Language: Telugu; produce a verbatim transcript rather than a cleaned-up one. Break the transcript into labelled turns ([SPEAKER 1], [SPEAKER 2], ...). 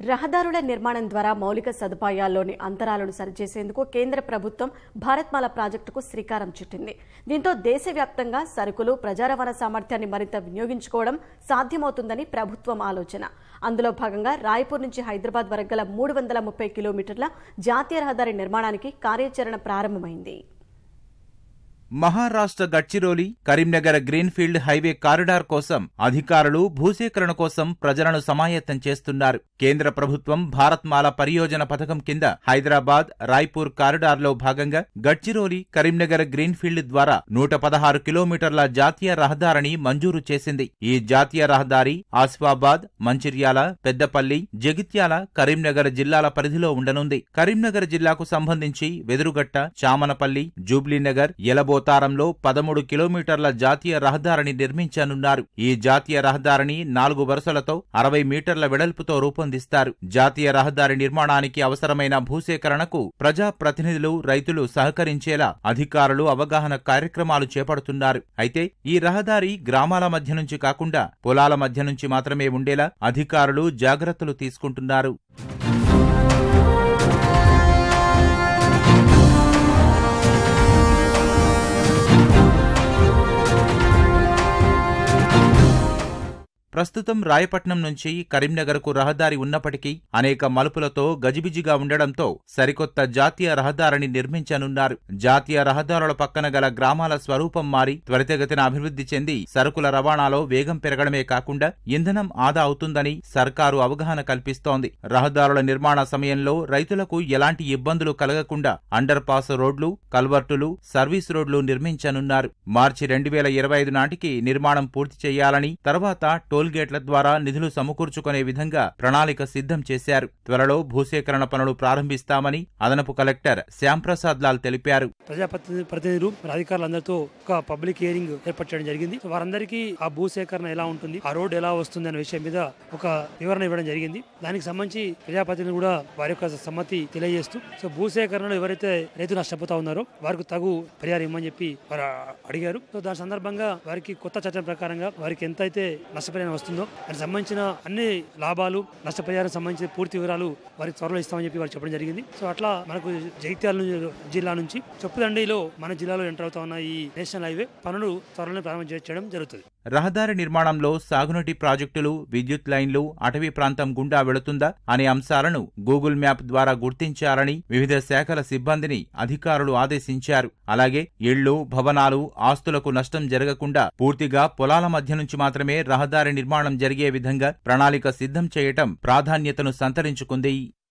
[SPEAKER 1] రహదారుల నిర్మాణం ద్వారా మౌలిక సదుపాయాల్లోని అంతరాలను సరిచేసేందుకు కేంద్ర ప్రభుత్వం భారత్మాల ప్రాజెక్టుకు శ్రీకారం చుట్టింది. దీంతో దేశవ్యాప్తంగా సరుకులు ప్రజా రవాణా సామర్థ్యాన్ని మరింత వినియోగించుకోవడం సాధ్యమవుతుందని ప్రభుత్వం ఆలోచన. అందులో భాగంగా రాయ్పూర్ నుంచి హైదరాబాద్ వరకు గల మూడు వందల ముప్పై కిలోమీటర్ల జాతీయ రహదారి నిర్మాణానికి కార్యాచరణ ప్రారంభమైంది.
[SPEAKER 2] Maharashtra Gadchiroli Karimnagar greenfield highway corridor కోసం అధికారులు భూసేకరణ కోసం ప్రజలను సమాయత్తం చేస్తున్నారు. కేంద్ర ప్రభుత్వం భారత్మాల పరియోజన పథకం కింద హైదరాబాద్ రాయ్పూర్ కారిడార్లో భాగంగా గడ్చిరోలి కరీంనగర్ గ్రీన్ఫీల్డ్ ద్వారా నూట పదహారు కిలోమీటర్ల జాతీయ రహదారిని మంజూరు చేసింది. ఈ జాతీయ రహదారి ఆసిఫాబాద్, మంచిర్యాల, పెద్దపల్లి, జగిత్యాల, కరీంనగర్ జిల్లాల పరిధిలో ఉండనుంది. కరీంనగర్ జిల్లాకు సంబంధించి వెదురుగట్ట, చామనపల్లి, జూబ్లీనగర్, ఎలబో తారంలో పదమూడు కిలోమీటర్ల జాతీయ రహదారిని నిర్మించనున్నారు. ఈ జాతీయ రహదారిని నాలుగు వరుసలతో అరవై మీటర్ల వెడల్పుతో రూపొందిస్తారు. జాతీయ రహదారి నిర్మాణానికి అవసరమైన భూసేకరణకు ప్రజా ప్రతినిధులు, రైతులు సహకరించేలా అధికారులు అవగాహన కార్యక్రమాలు చేపడుతున్నారు. అయితే ఈ రహదారి గ్రామాల మధ్య నుంచి కాకుండా పొలాల మధ్య నుంచి మాత్రమే ఉండేలా అధికారులు జాగ్రత్తలు తీసుకుంటున్నారు. ప్రస్తుతం రాయపట్నం నుంచి కరీంనగర్కు రహదారి ఉన్నప్పటికీ అనేక మలుపులతో గజిబిజిగా ఉండడంతో సరికొత్త జాతీయ రహదారిని నిర్మించనున్నారు. జాతీయ రహదారుల పక్కన గల గ్రామాల స్వరూపం మారి త్వరితగతిన అభివృద్ధి చెంది సరుకుల రవాణాలో వేగం పెరగడమే కాకుండా ఇంధనం ఆదా అవుతుందని సర్కారు అవగాహన కల్పిస్తోంది. రహదారుల నిర్మాణ సమయంలో రైతులకు ఎలాంటి ఇబ్బందులు కలగకుండా అండర్ పాస్ రోడ్లు, కల్వర్టులు, సర్వీస్ రోడ్లు నిర్మించనున్నారు. మార్చి రెండు వేల ఇరవై ఐదు నాటికి నిర్మాణం పూర్తి చేయాలని, తర్వాత టోల్గేట్ల ద్వారా నిధులు సమకూర్చుకునే విధంగా ప్రణాళిక సిద్ధం చేశారు. త్వరలో భూసేకరణ పనులు ప్రారంభిస్తామని అదనపు కలెక్టర్ శ్యాంప్రసాద్ లాల్ తెలిపారు.
[SPEAKER 3] ప్రజాప్రతినిధులు, అధికారులందరితో ఒక పబ్లిక్ హియరింగ్ ఏర్పాటు చేయడం జరిగింది. వారందరికీ ఆ భూసేకరణ ఎలా ఉంటుంది, ఆ రోడ్ ఎలా వస్తుంది అనే విషయం మీద ఒక వివరణ ఇవ్వడం జరిగింది. దానికి సంబంధించి ప్రజాప్రతినిధులు కూడా వారి యొక్క సమ్మతి తెలియజేస్తూ సో భూసేకరణలో ఎవరైతే రైతు నష్టపోతా ఉన్నారో వారికి తగు పరిహారం ఇవ్వమని చెప్పి వారు అడిగారు. సో దాని సందర్భంగా వారికి కొత్త చట్టం ప్రకారంగా వారికి ఎంతైతే నష్టపరిహారం వస్తుందో దానికి సంబంధించిన అన్ని లాభాలు, నష్టపరిహారం సంబంధించిన పూర్తి వివరాలు వారికి త్వరలో ఇస్తామని చెప్పి వారు చెప్పడం జరిగింది. సో అట్లా మనకు జగిత్యాల జిల్లా నుంచి చొప్పుదండిలో మన జిల్లాలో ఎంటర్ అవుతా ఉన్న ఈ నేషనల్ హైవే పనులు త్వరలో ప్రారంభం చేయడం జరుగుతుంది.
[SPEAKER 2] రహదారి నిర్మాణంలో సాగునీటి ప్రాజెక్టులు, విద్యుత్ లైన్లు అటవీ ప్రాంతం గుండా వెళుతుందా అనే అంశాలను గూగుల్ మ్యాప్ ద్వారా గుర్తించాలని వివిధ శాఖల సిబ్బందిని అధికారులు ఆదేశించారు. అలాగే ఇళ్లు, భవనాలు, ఆస్తులకు నష్టం జరగకుండా పూర్తిగా పొలాల మధ్య నుంచి మాత్రమే రహదారి నిర్మాణం జరిగే విధంగా ప్రణాళిక సిద్ధం చేయటం ప్రాధాన్యతను సంతరించుకుంది.